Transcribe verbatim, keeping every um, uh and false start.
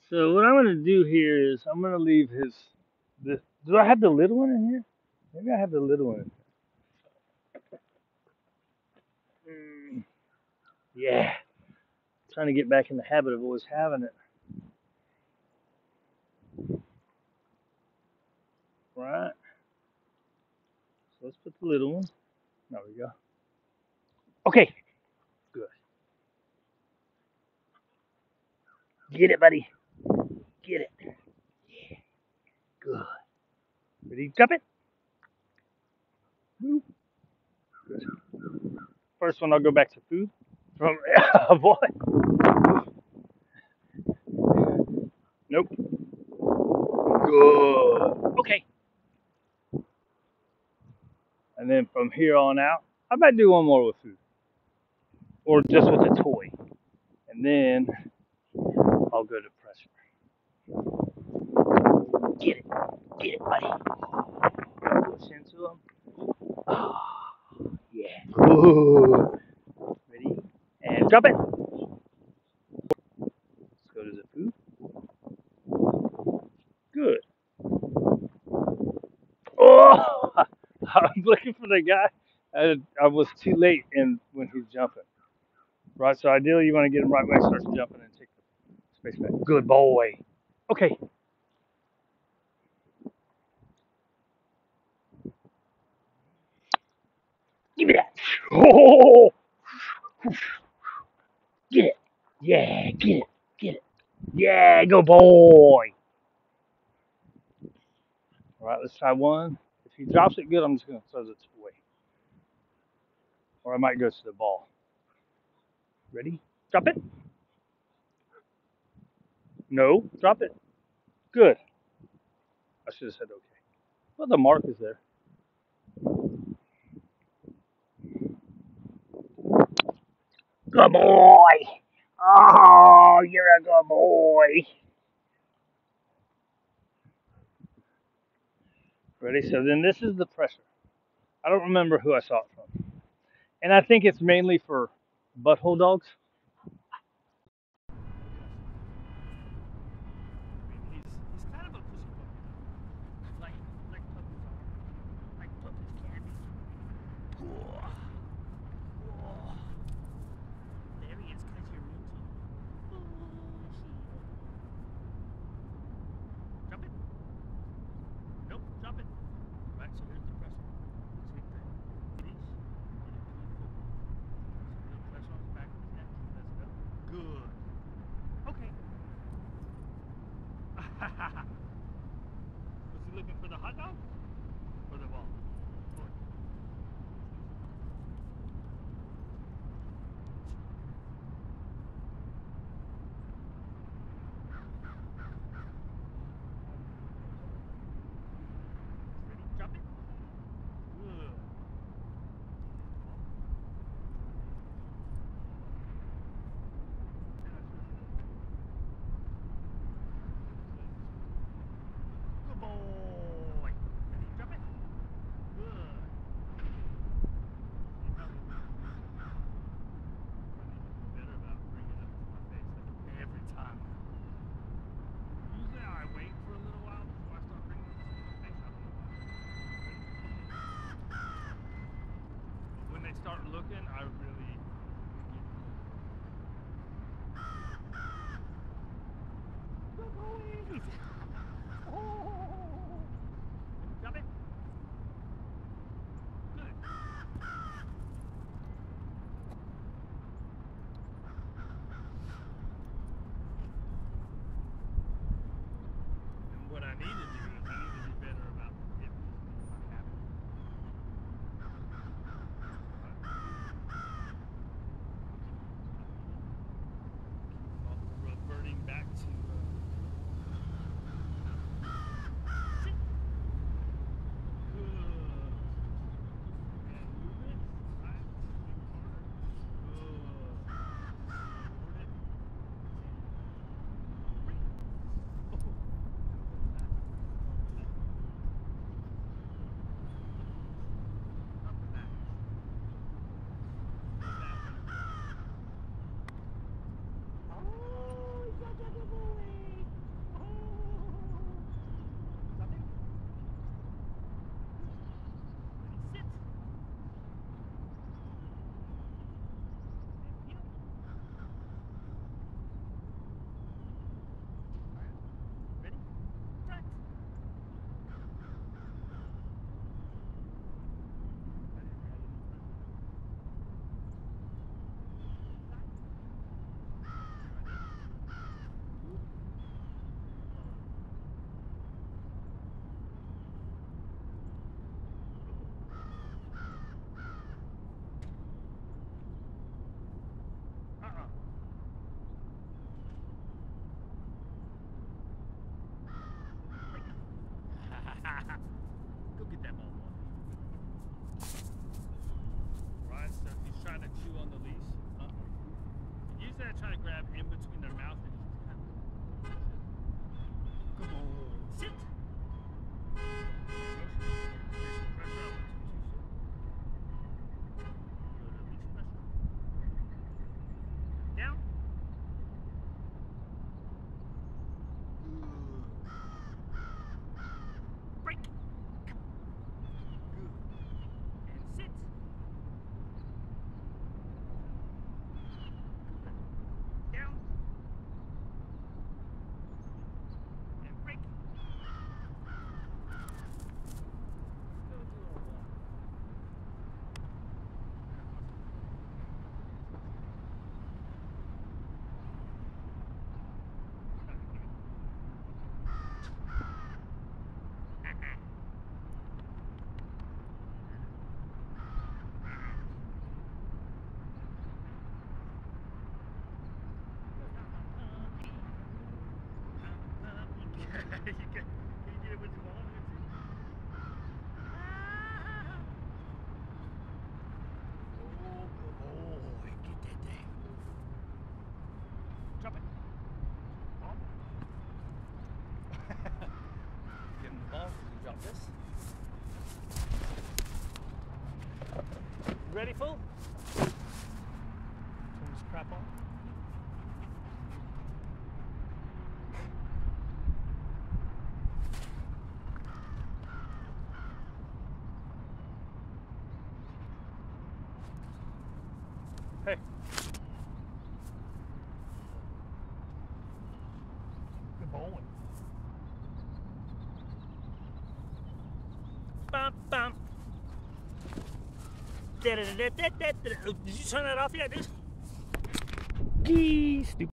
So what I'm gonna do here is I'm gonna leave his. This, do I have the little one in here? Maybe I have the little one. Mm, yeah, trying to get back in the habit of always having it. Right. So let's put the little one. There we go. Okay. Good. Get it, buddy. Get it. Yeah. Good. Ready? Drop it. Good. First one, I'll go back to food. From what? Nope. Good. Okay. And then from here on out, I might do one more with food, or just with a toy, and then I'll go to pressure. Get it. Get it, buddy. Push into him. Ah, yeah. Good. Ready? And drop it. Let's go to the food. Good. Oh, I'm looking for the guy. I, I was too late in when he's jumping. Right, so ideally you want to get him right when he starts jumping and take the space back. Good boy. Okay. Give me that. Oh, get it. Yeah, get it. Get it. Yeah, go boy. All right, let's try one. If he drops it good, I'm just going to throw the toy. Or I might go to the ball. Ready? Drop it. No, drop it. Good. I should have said okay. Well, the mark is there. Good boy. Oh, you're a good boy. Ready? So then this is the pressure. I don't remember who I saw it from. And I think it's mainly for butthole dogs. He's, he's kind of a pussy puppy. Like, like puppies are. Like puppies can be. Oh, oh. There he is, because you're mean to him. Drop it. Nope, drop it. Right, so here's the pressure. Sweet thing. Release. Get it pulled forward. So a little pressure on the back of his neck. Let's go. Good. Okay. Was he looking for the hot dog? Or the ball? Toy. Ready? Drop it. Good. Good boy. Ready? Drop it. Good. See, probably better about bringing it up to my face like every time. Usually I wait for a little while before I start bringing it to my face. I don't know why. But when they start looking, I really get good boy. Oh. Drop it. Good. And what I need to do is I need to be better about it. My habit. Reverting back to uh, you can, you can get it with your mom. Oh, boy, get that thing. Drop it. Ball. Give him the ball. You drop this. Ready, fool? Turn this crap on. Hey. Good bowling. Bum, bum. Did you turn that off yet, dude? Gee, stupid.